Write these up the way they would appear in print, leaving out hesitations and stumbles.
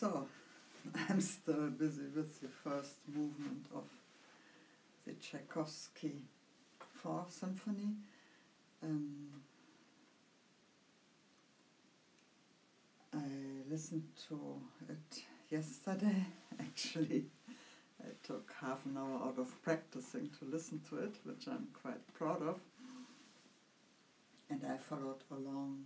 So, I'm still busy with the first movement of the Tchaikovsky Fourth Symphony. I listened to it yesterday, actually. I took half an hour out of practicing to listen to it, which I'm quite proud of. And I followed along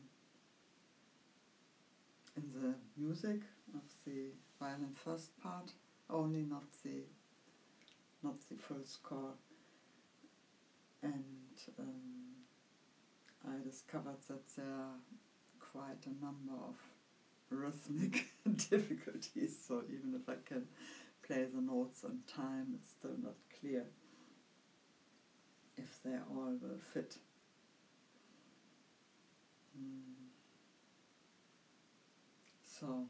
in the music of the violin first part, only not the full score. And I discovered that there are quite a number of rhythmic difficulties, so even if I can play the notes on time, it's still not clear if they all will fit. So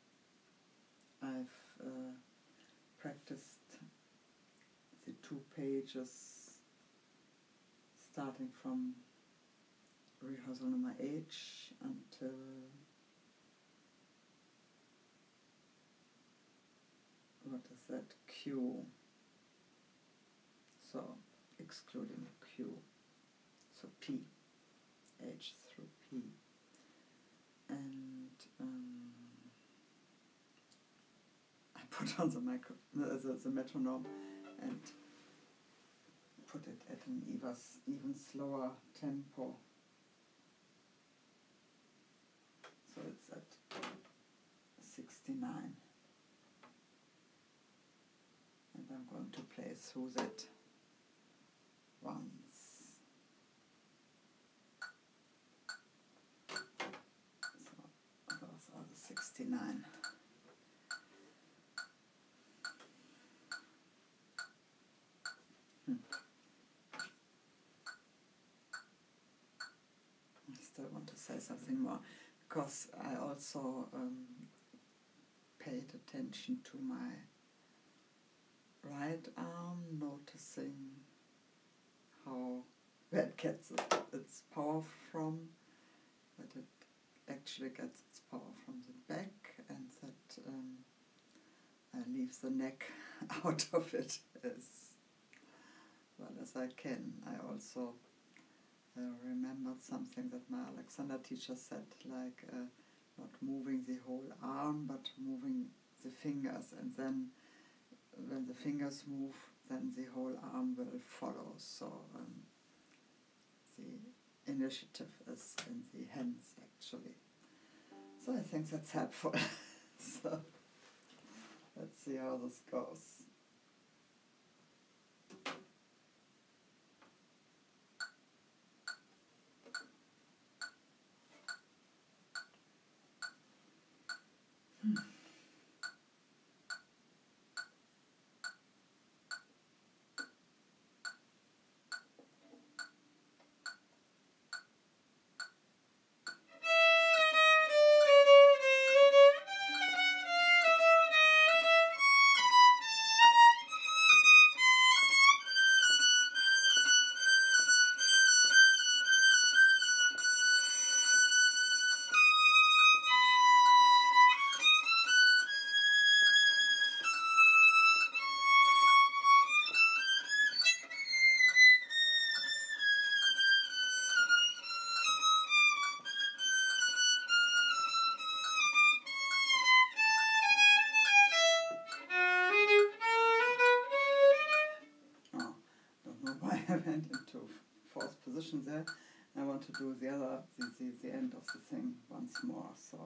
I've practiced the 2 pages starting from rehearsal number H until what is that? Q. So excluding Q. So P. H through P. And I put on the metronome and put it at an even slower tempo. So it's at 69. And I'm going to play through that once. So those are the 69. I still want to say something more, because I also paid attention to my right arm, noticing where it gets its power from, that it actually gets its power from the back, and that I leave the neck out of it as well as I can. I also remembered something that my Alexander teacher said, like not moving the whole arm, but moving the fingers, and then when the fingers move, then the whole arm will follow. So the initiative is in the hands, actually. So I think that's helpful. So let's see how this goes. I went into 4th position there. I want to do the end of the thing once more. So.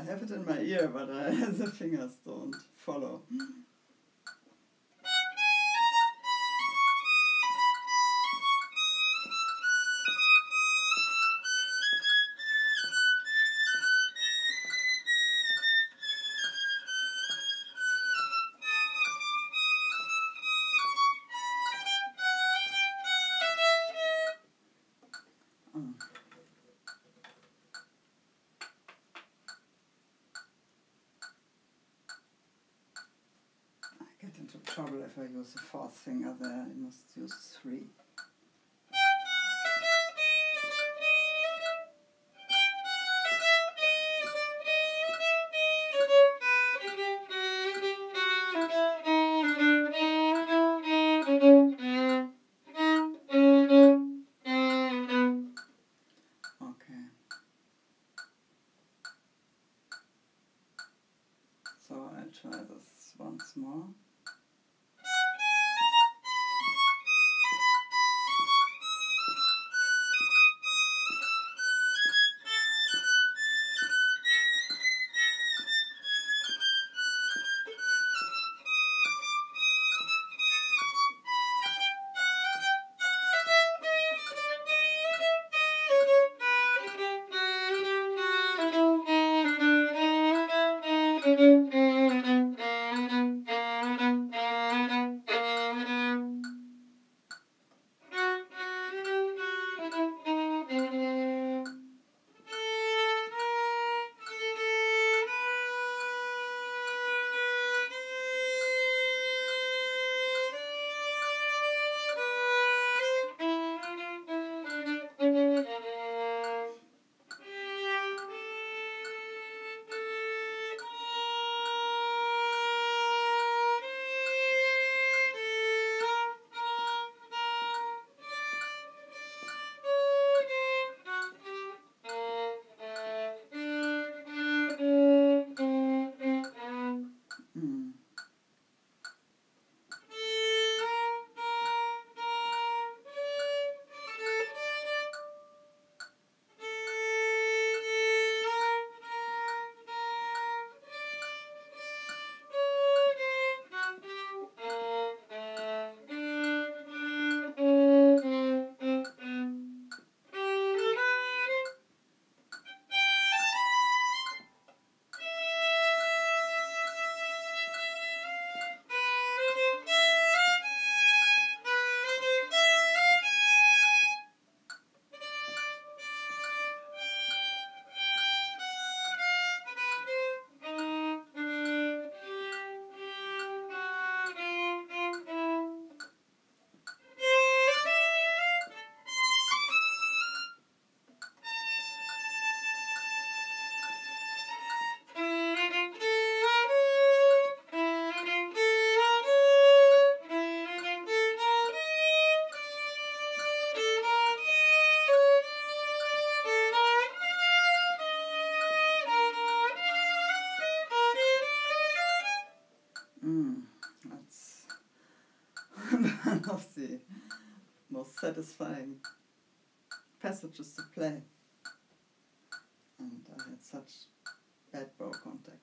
have it in my ear, but the fingers don't follow. I get into trouble if I use the fourth finger there. I must use 3. Okay. So I'll try this once more. That's one of the most satisfying passages to play. And I had such bad bow contact.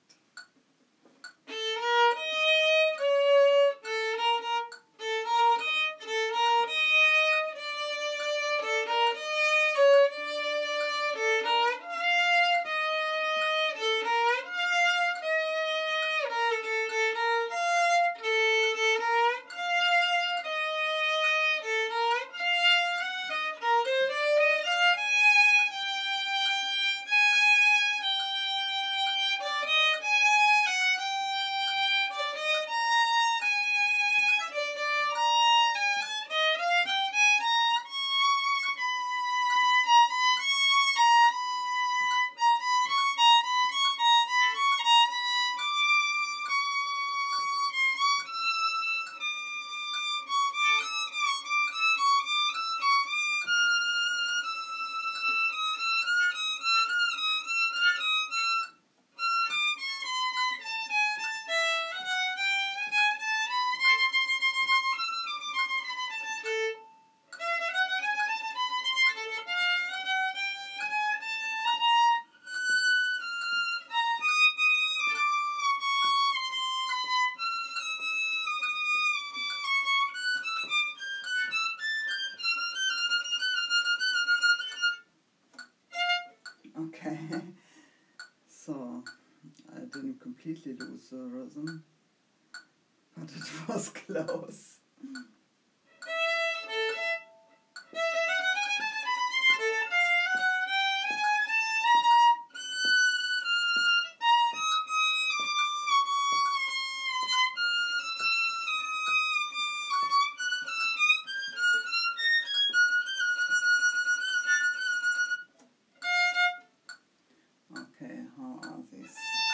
didn't completely lose the rhythm, but it was close. Okay, how are these?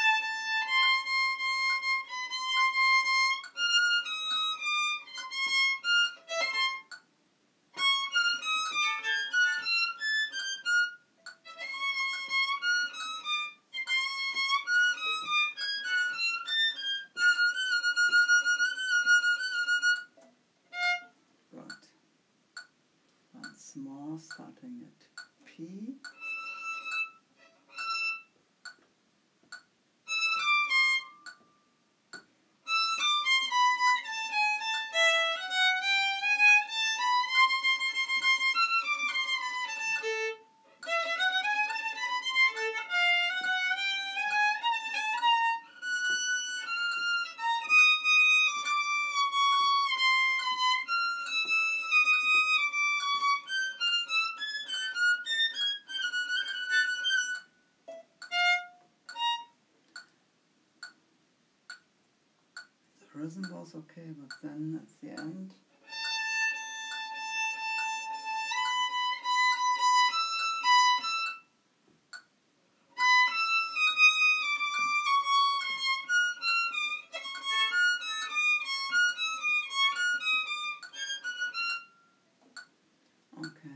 Good. Once more, starting at P. The rhythm was okay, but then at the end, okay.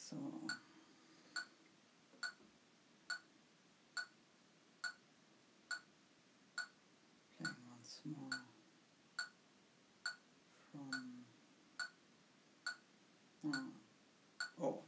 So playing once more from oh.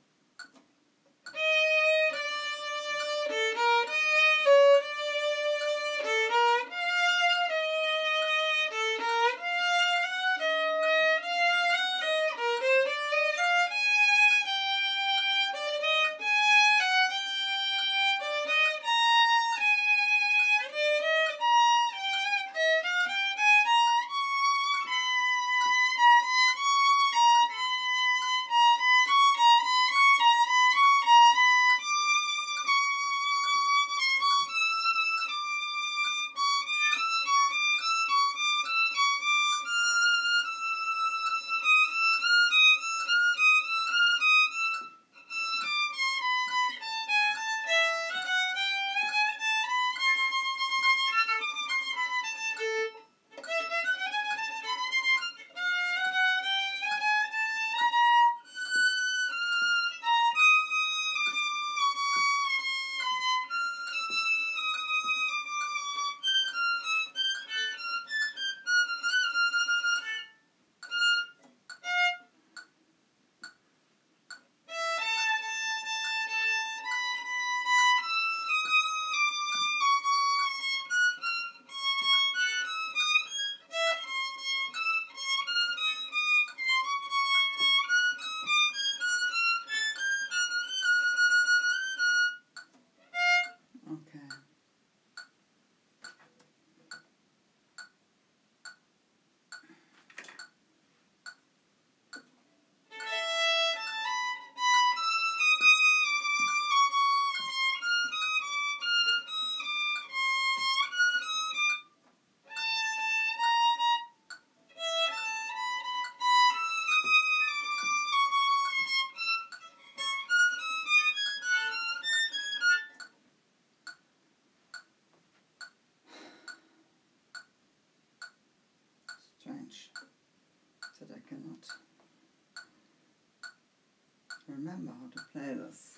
Okay. Strange that I cannot remember how to play this.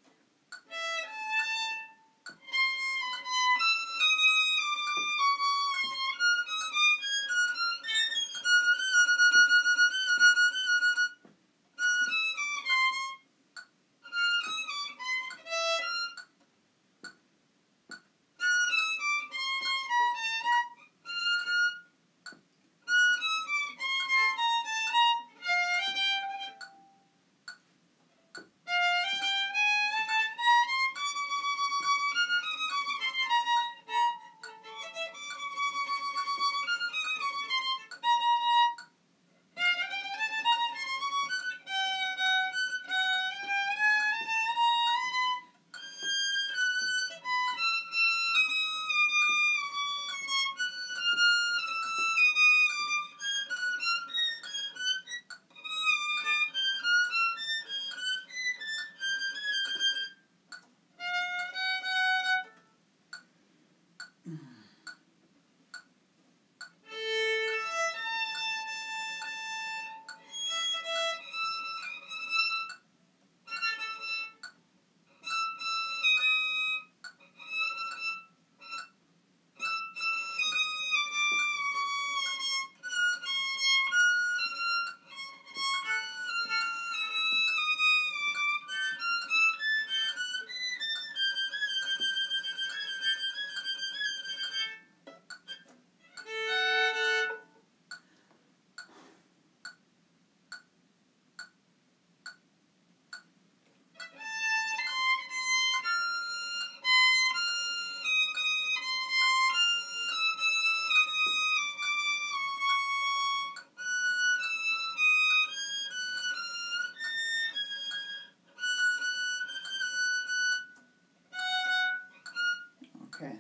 Okay.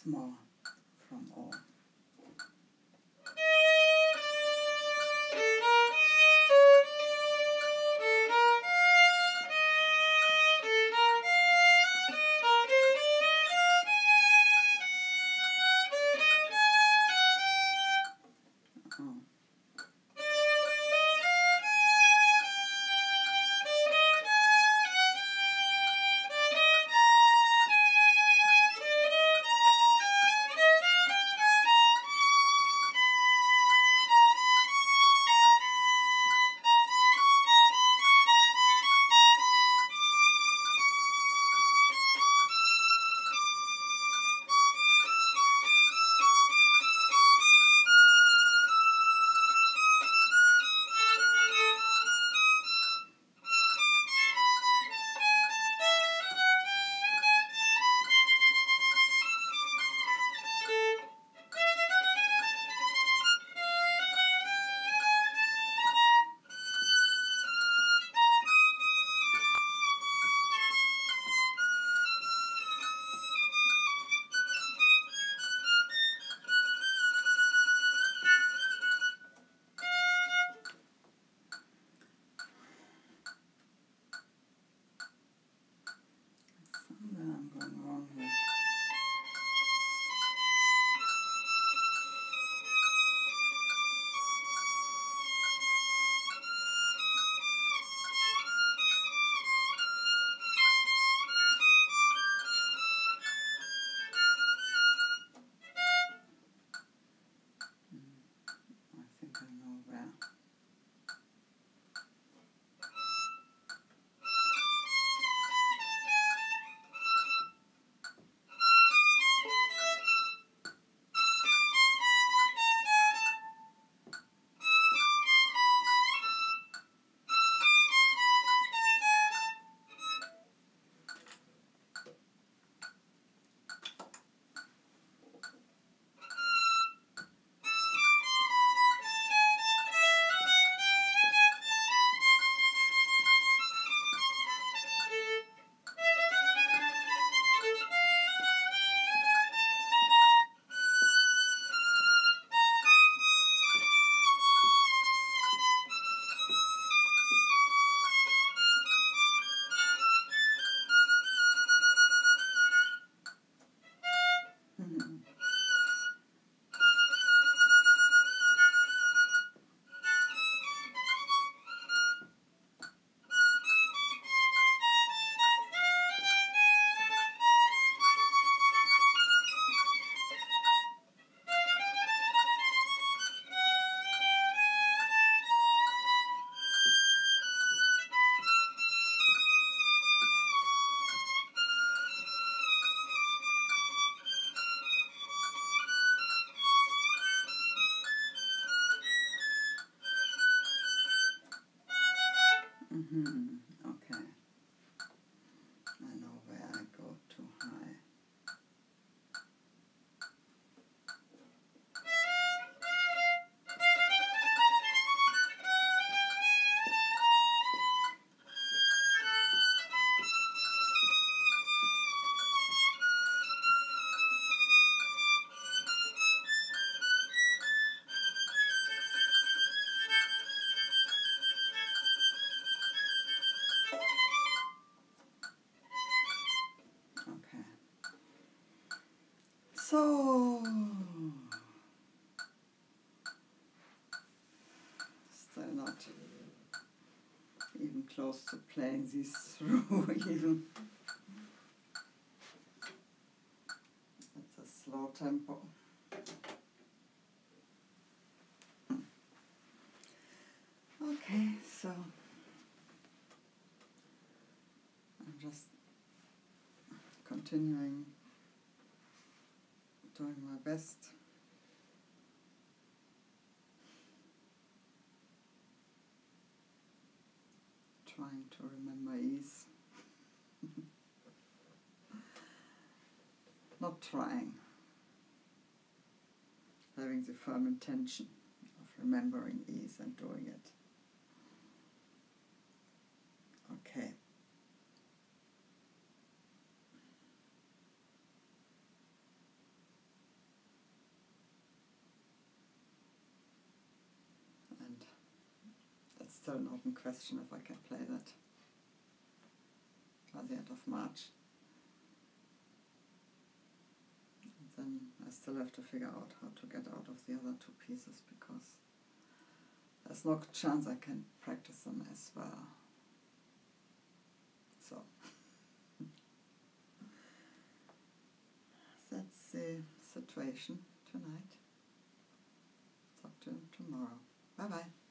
more from all. I'm going wrong here. I think I know where. Okay. I know where I go too high. Okay. So, still not even close to playing these through even. It's a slow tempo. Okay, so I'm just continuing doing my best. Trying to remember ease. Not trying. Having the firm intention of remembering ease and doing it. Okay. still an open question if I can play that by the end of March. And then I still have to figure out how to get out of the other two pieces, because there's no chance I can practice them as well. So that's the situation tonight. Talk to you tomorrow. Bye bye.